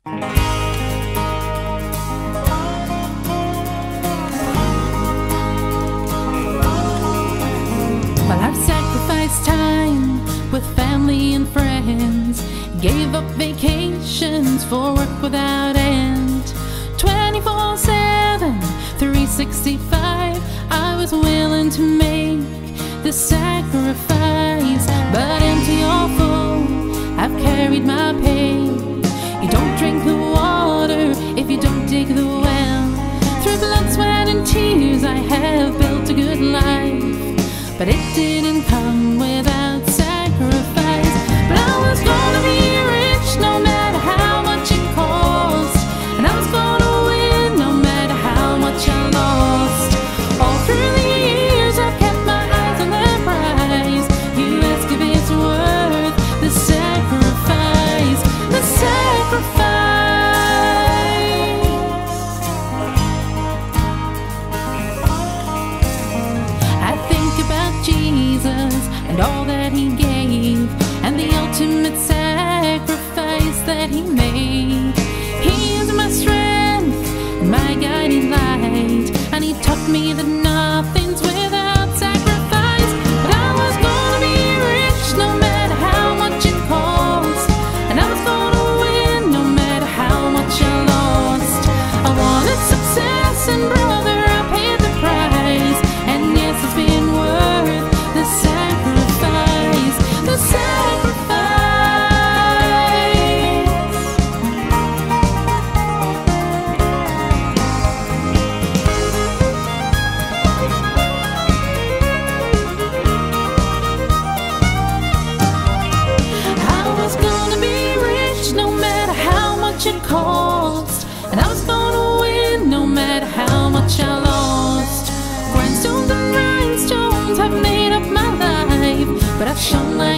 Well, I've sacrificed time with family and friends, gave up vacations for work without end. 24/7, 365, I was willing to make the sacrifice. But empty or full, I've carried my pain. You don't drink the water if you don't dig the well. Through blood, sweat, and tears, I have built a good life, but it didn't come without sacrifice. But I was gonna be rich no matter how much it cost, and I was gonna win no matter how much I lost. All through the years I've kept my eyes on that prize. You ask if it's worth the sacrifice, the sacrifice. Jesus and all that he gave, and the ultimate sacrifice that he made. He is my strength, my guiding light, and he taught me that nothing's without sacrifice. But I was gonna be rich no matter how much it cost, and I was gonna win no matter how much I lost. I wanted success, and brother, I paid the price, and yes, it's been worth the sacrifice, the sacrifice. I was gonna be rich no matter how much it cost, and I was gonna win no matter how much I lost. Grindstones and rhinestones have made up my life, but I've shown my